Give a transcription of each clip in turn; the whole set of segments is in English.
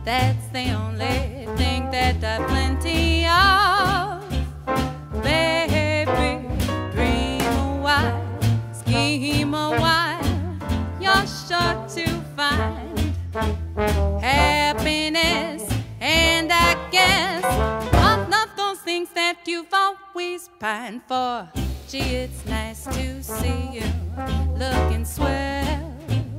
That's the only thing that I've plenty of. Baby, dream a while, scheme a while, you're sure to find happiness. And I guess all of those things that you've always pined for. Gee, it's nice to see you looking swell,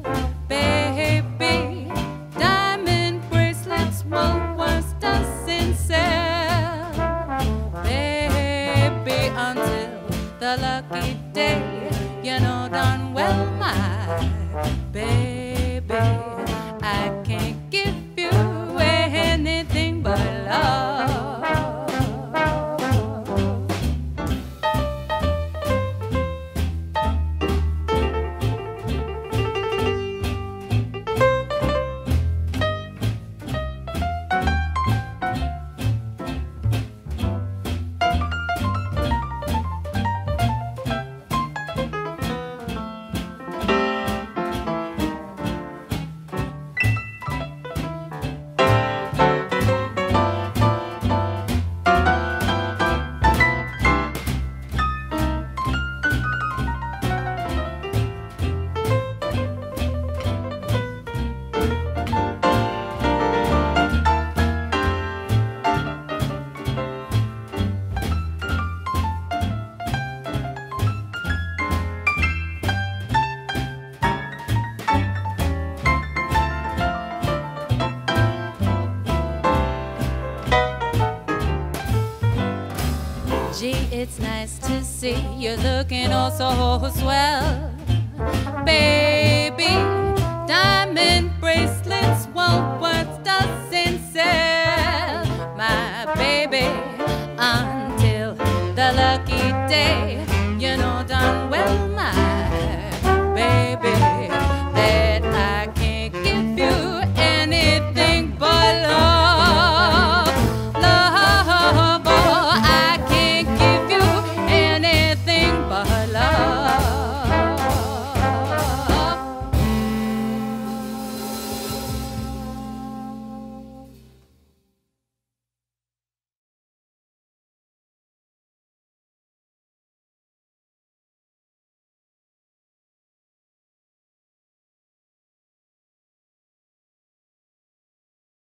baby. Diamond bracelets, well, worse doesn't sell, baby. Until the lucky day, you know darn well, my baby, I can't give you anything but love. Gee, it's nice to see you looking oh so swell, baby.